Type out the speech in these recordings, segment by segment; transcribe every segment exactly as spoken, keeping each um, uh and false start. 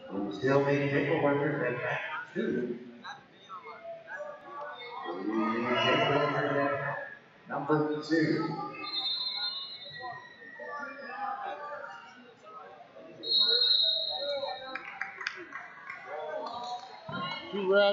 We still need paperwork at back two. We need paperwork at number two. Two red.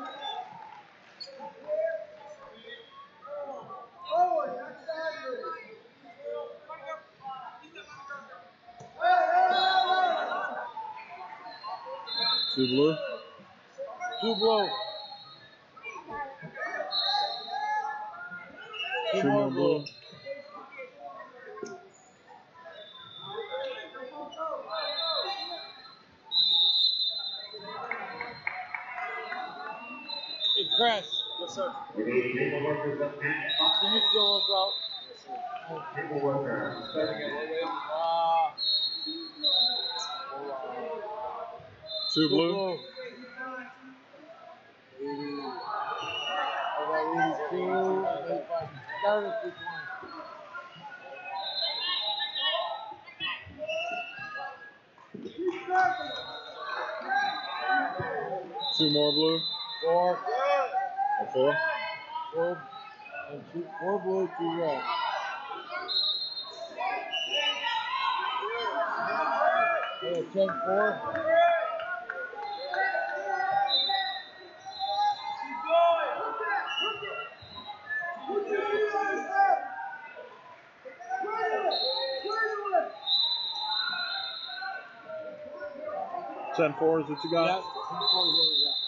Two blue. Two blue. Two, Two more blue. blue. Hey, Chris. Yes, sir. We need paperwork at back five. Can you fill us out? Paperwork. Ah. Two blue. eighty. I got eighty-two. eighty-five. Started two twenty. Two more blue. Four. Or four. Four. And two, four blue, two red. Hey, ten four. Ten four is what you got? Yeah, ten four is what we got.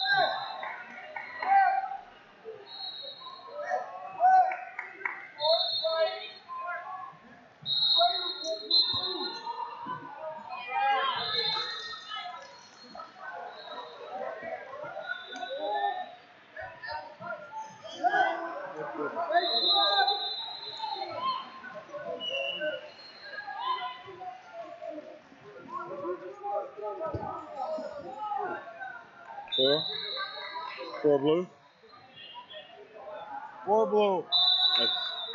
Four. Four blue. Four blue. Nice.